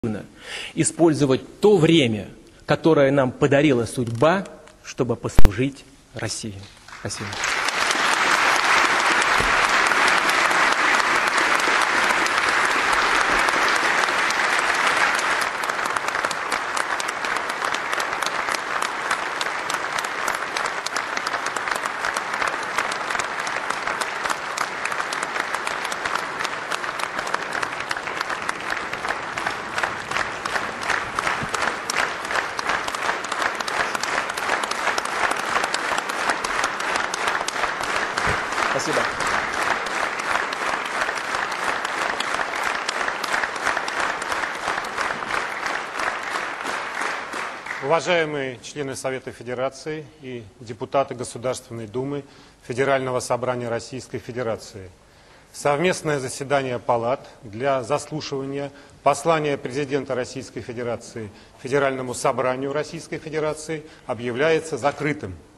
использовать то время, которое нам подарила судьба, чтобы послужить России. Спасибо. Спасибо. Уважаемые члены Совета Федерации и депутаты Государственной Думы Федерального собрания Российской Федерации, совместное заседание палат для заслушивания послания президента Российской Федерации Федеральному собранию Российской Федерации объявляется закрытым.